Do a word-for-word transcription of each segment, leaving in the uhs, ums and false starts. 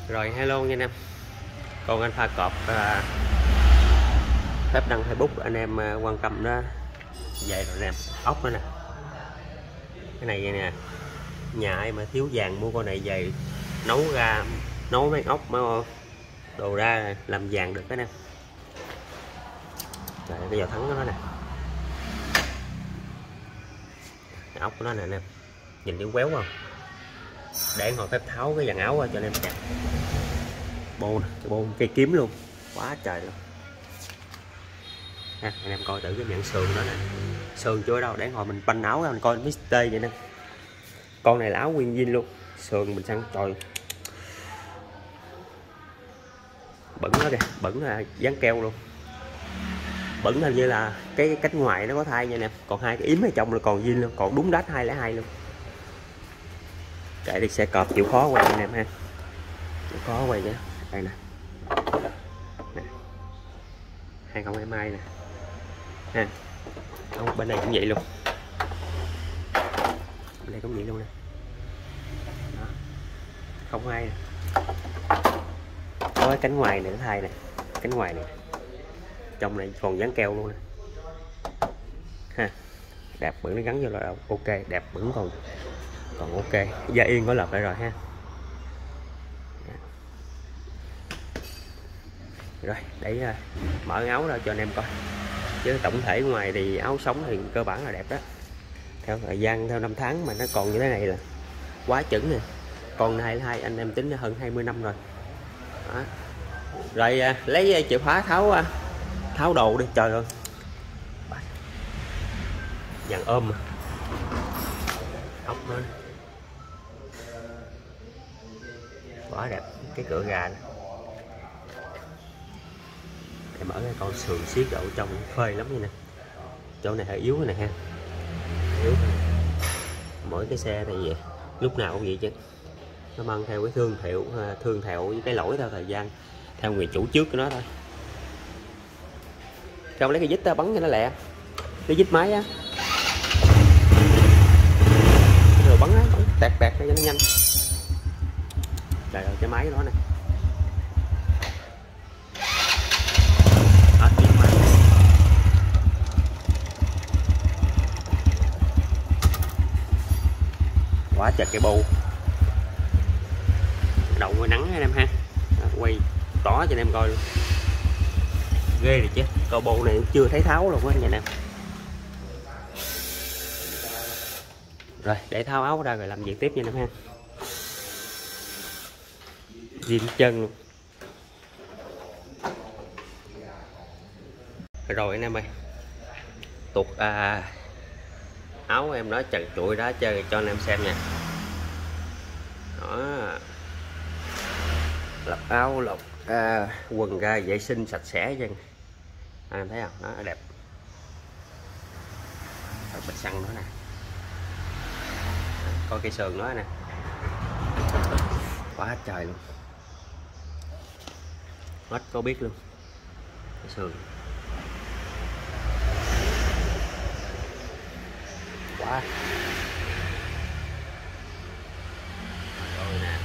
Rồi hello nha anh em. Còn anh pha cọp à, phép đăng Facebook anh em à, quan tâm đó. Vậy rồi anh em, ốc đó nè. Cái này vậy nè. Nhà ai mà thiếu vàng mua con này về nấu ra nấu mấy ốc mà đồ ra làm vàng được cái nè. Rồi cái vào thắng của nó nè. Cái ốc của nó nè anh em. Nhìn những quéo không? Để ngồi phép tháo cái dàn áo ra cho anh em chặt. Bô nè, cái bô cây kiếm luôn. Quá trời luôn. Nè, anh em coi thử cái nhận sườn đó nè. Sườn chưa đâu, để hồi mình banh áo ra mình coi mít tê vậy nè. Con này là áo nguyên zin luôn. Sườn mình săn trời. Bẩn đó kìa, bẩn là dán keo luôn. Bẩn hình như là cái cánh ngoài nó có thay nha nè. Còn hai cái yếm ở trong là còn zin luôn, còn đúng đát hai lẻ hai luôn. Kệ đi, xe cọp chịu khó quay anh em ha. Chịu khó quay chứ. Đây nè. Nè. hai không hai hai nè. Ha. Không, bên này cũng vậy luôn. Bên này cũng vậy luôn nè. Đó. không hai nè. Có cái cánh ngoài này nó thay nè. Cánh ngoài này. Trong này còn dán keo luôn nè. Ha. Đạp bẩn nó gắn vô là ok, đẹp bẩn còn còn ok. Da yên có lợp lại rồi ha. Rồi để uh, mở áo ra cho anh em coi. Chứ tổng thể ngoài thì áo sống thì cơ bản là đẹp đó. Theo thời gian, theo năm tháng mà nó còn như thế này là quá chuẩn nè. Còn này hai anh em tính hơn hai mươi năm rồi. Đó. Rồi uh, lấy chìa khóa tháo uh, tháo đồ đi, trời ơi. Dàn ôm mà. Ốc nó quá đẹp, cái cửa gà này. Để mở cái con sườn xiết ở trong phơi lắm như nè. Chỗ này hơi yếu này ha. Yếu. Mỗi cái xe này vậy, lúc nào cũng vậy chứ. Nó mang theo cái thương hiệu thương hiệu với cái lỗi theo thời gian, theo người chủ trước của nó thôi. Không lấy cái dít bắn cho nó lẹ. Cái dít máy á. Rồi bắn á, bắn tẹt tẹt cho nó nhanh. Đây rồi cái máy đó nè. Hết cái máy. Quá chật cái bô. Đậu ngoài nắng anh em ha. Đó, quay tỏ cho anh em coi luôn. Ghê rồi chứ. Coi bô này chưa thấy tháo luôn á nha anh em. Rồi để tháo áo ra rồi làm việc tiếp nha anh em ha. Zin chân luôn. Rồi anh em ơi, tuột à, áo em nói trần trụi đó chơi cho anh em xem nha. Đó, lọc áo lọc à, quần ra vệ sinh sạch sẽ chân. Anh em thấy không, nó đẹp. Rồi bịch xăng nữa nè. Coi cây sườn đó nè, quá trời luôn, hết có biết luôn. Cây sườn quá rồi nè,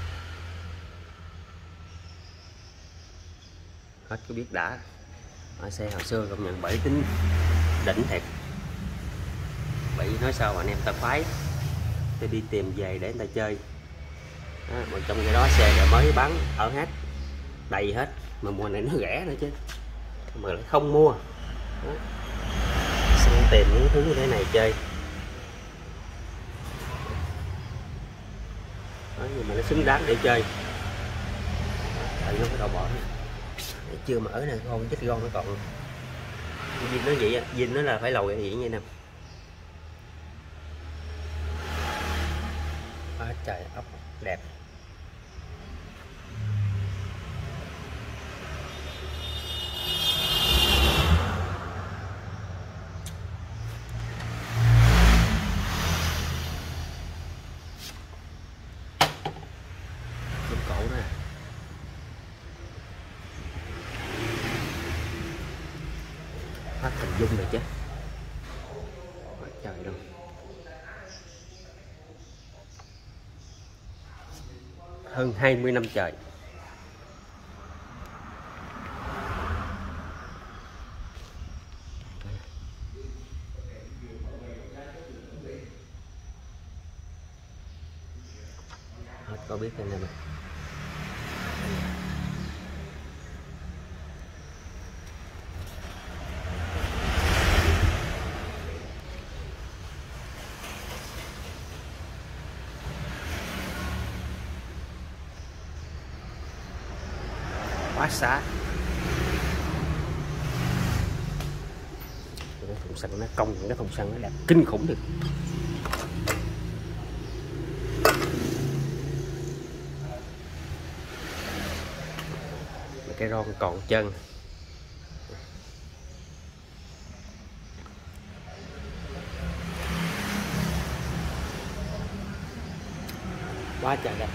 hết có biết đã. Ở xe hồi xưa công nhận bảy tính đỉnh thiệt. Bảy nói sao mà anh em ta khoái để đi tìm về để người ta chơi đó, mà trong cái đó xe mới bán ở hát đầy hết, mà mùa này nó rẻ nữa chứ mà lại không mua. Xong tìm những thứ như thế này chơi đó, nhưng mà nó xứng đáng để chơi. Tại nó cái đầu bỏ này. Chưa mở nè, con chết con nó còn Vin nó vậy, Vin nó là phải lồi vậy nha nè. À, trời ốc đẹp. Đúng cổ nè. Hết hình dung rồi chứ. Quá trời luôn. Hơn hai mươi năm trời. cho nên mình quá xá. Cái thùng xăng nó cong, cái thùng xăng nó đẹp kinh khủng được. Cái ron còn chân. Quá trời đẹp.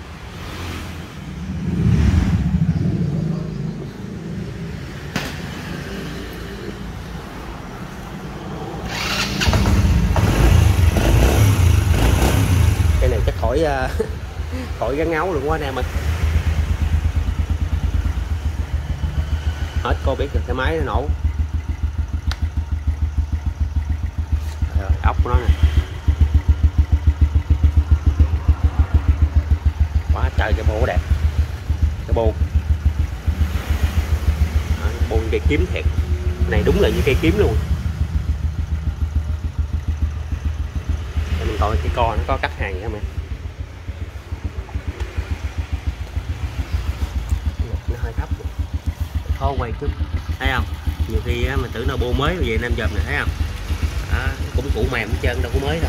Cái này chắc khỏi khỏi gắn áo luôn quá anh em ơi. Hết cô biết được cái máy nó nổ. Rồi, ốc của nó nè. Quá trời cái bộ đẹp. Cái bồn. Đó, bồn cây kiếm thiệt. Này đúng là như cây kiếm luôn. Để mình coi cái co nó có cắt hàng không em. Nó hơi thấp. Khó quay chút, thấy không? Nhiều khi á, mình tưởng nó bô mới vậy nam dòm này, thấy không? Đó, cũng cũ mềm hết trơn, đâu có mới đâu.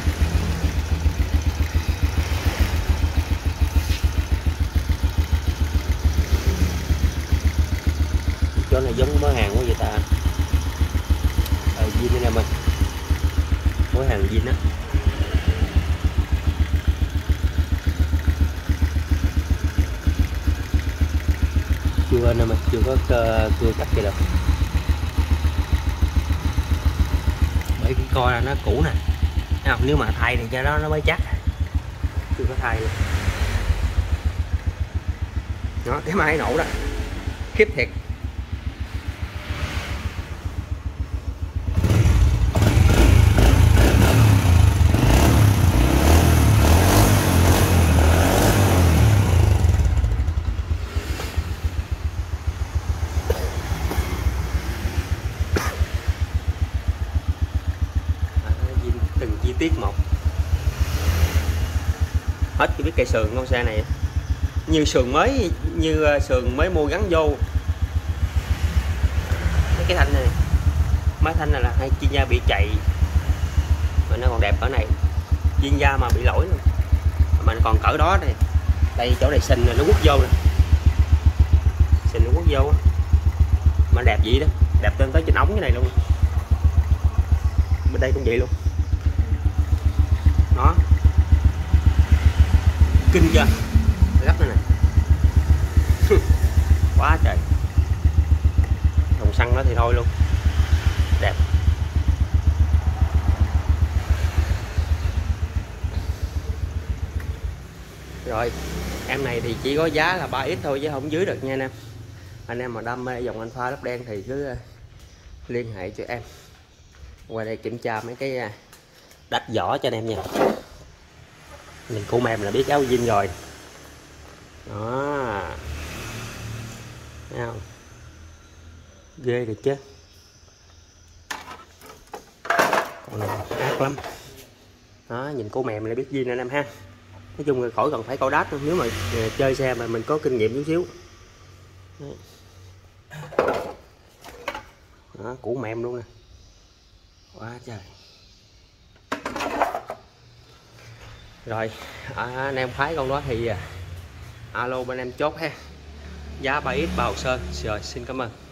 Chỗ này giống mớ hàng quá vậy ta. Ờ, zin anh em ơi, mớ hàng zin á. Chưa anh em ơi, chưa có cơ, cưa cắt gì đâu. Bởi cái coi là nó cũ nè, thấy không? Nếu mà thay thì cho nó nó mới chắc. Chưa có thay luôn. Đó, cái máy nổ đó khiếp thiệt. Từng chi tiết một. Hết chỉ biết cây sườn con xe này như sườn mới, như sườn mới mua gắn vô. Cái thanh này, máy thanh này là hai chuyên gia bị chạy mà nó còn đẹp ở này, chuyên gia mà bị lỗi luôn. Mà còn cỡ đó này, đây chỗ này sình nó quất vô nè, sình nó quất vô mà đẹp vậy đó, đẹp lên tới trên ống cái này luôn. Bên đây cũng vậy luôn. Đó, kinh chưa, gấp này nè. Quá trời. Thùng xăng đó thì thôi luôn, đẹp. Rồi em này thì chỉ có giá là ba x thôi chứ không dưới được nha anh em. Anh em mà đam mê dòng Alpha lốp đen thì cứ liên hệ cho em qua đây kiểm tra mấy cái đách vỏ cho anh em nha. Nhìn củ mềm là biết áo zin rồi. Đó, thấy không? Ghê được chứ. Còn này ác lắm. Đó, nhìn củ mềm là biết zin anh em ha. Nói chung là khỏi cần phải coi đát, nếu mà chơi xe mà mình có kinh nghiệm chút xíu. Đó, củ mềm luôn nè. Quá trời. Rồi à, anh em phái con đó thì alo bên em chốt ha, giá ba x bao hồ sơ. Rồi xin cảm ơn.